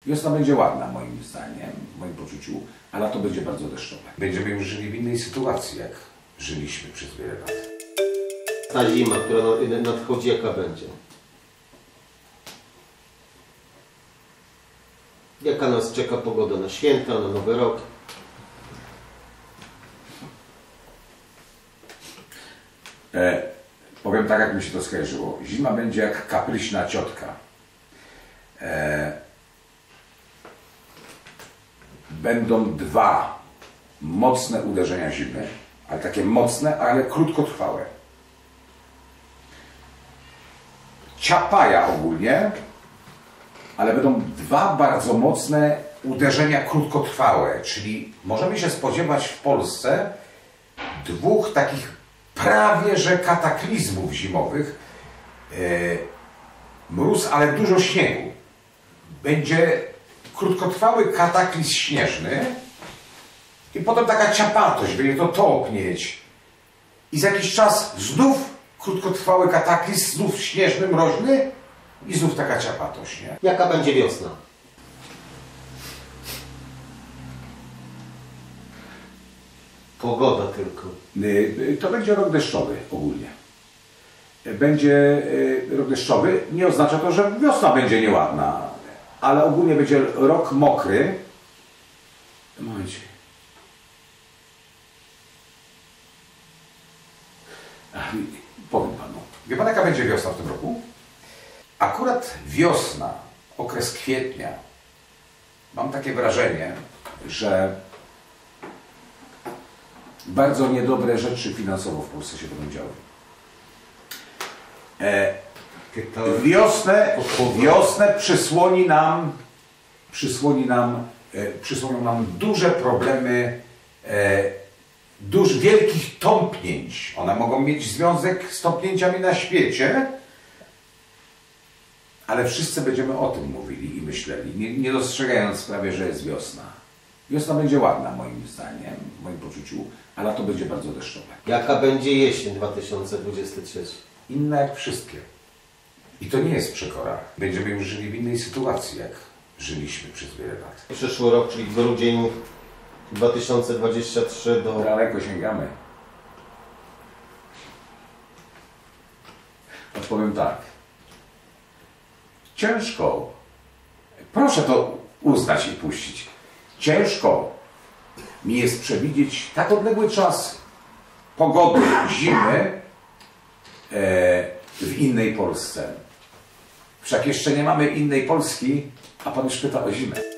Wiosna będzie ładna moim zdaniem, w moim poczuciu, a lato będzie bardzo deszczowe. Będziemy już żyli w innej sytuacji, jak żyliśmy przez wiele lat. Ta zima, która nadchodzi, jaka będzie? Jaka nas czeka pogoda na święta, na Nowy Rok? Powiem tak, jak mi się to skojarzyło. Zima będzie jak kapryśna ciotka. Będą dwa mocne uderzenia zimy, ale takie mocne, ale krótkotrwałe. Ciapaja ogólnie, ale będą dwa bardzo mocne uderzenia krótkotrwałe, czyli możemy się spodziewać w Polsce dwóch takich prawie że kataklizmów zimowych. Mróz, ale dużo śniegu. Będzie krótkotrwały kataklizm śnieżny i potem taka ciapatość, będzie to topnieć. I za jakiś czas znów krótkotrwały kataklizm, znów śnieżny, mroźny i znów taka ciapatość, nie? Jaka będzie wiosna? Pogoda tylko. To będzie rok deszczowy ogólnie. Będzie rok deszczowy, nie oznacza to, że wiosna będzie nieładna, ale ogólnie będzie rok mokry. Momencie. Powiem panu. Wie pan, jaka będzie wiosna w tym roku? Akurat wiosna, okres kwietnia, mam takie wrażenie, że bardzo niedobre rzeczy finansowo w Polsce się będą działy. Wiosnę przysłonią nam duże problemy, wielkich tąpnięć. One mogą mieć związek z tąpnięciami na świecie, ale wszyscy będziemy o tym mówili i myśleli, nie dostrzegając sprawy, że jest wiosna. Wiosna będzie ładna moim zdaniem, w moim poczuciu, a lato będzie bardzo deszczowe. Jaka będzie jesień 2023? Inna jak wszystkie. I to nie jest przekora. Będziemy już żyli w innej sytuacji, jak żyliśmy przez wiele lat. Przyszły rok, czyli grudzień 2023 do... Daleko sięgamy. Odpowiem tak. Ciężko. Proszę to uznać i puścić. Ciężko mi jest przewidzieć tak odległy czas pogody, zimy w innej Polsce. Wszak jeszcze nie mamy innej Polski, a pan już pyta o zimę.